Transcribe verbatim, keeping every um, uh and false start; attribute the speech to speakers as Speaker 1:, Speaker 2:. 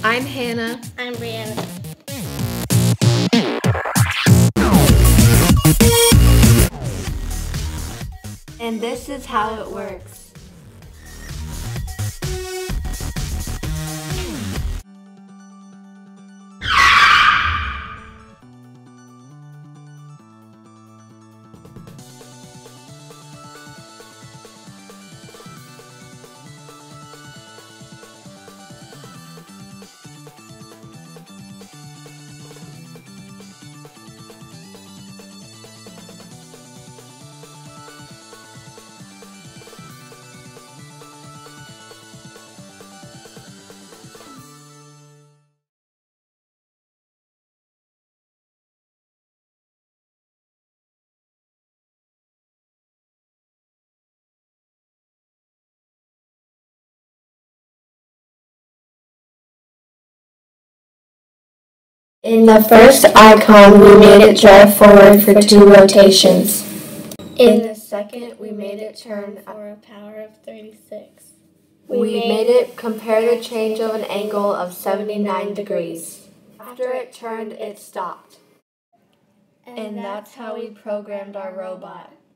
Speaker 1: I'm Hannah.
Speaker 2: I'm Brianna.
Speaker 3: And this is how it works. In the first icon, we made it drive forward for two rotations. In the second, we made it turn
Speaker 2: for a power of thirty-six.
Speaker 3: We, we made it compare the change of an angle of seventy-nine degrees. After it turned, it stopped. And that's how we programmed our robot.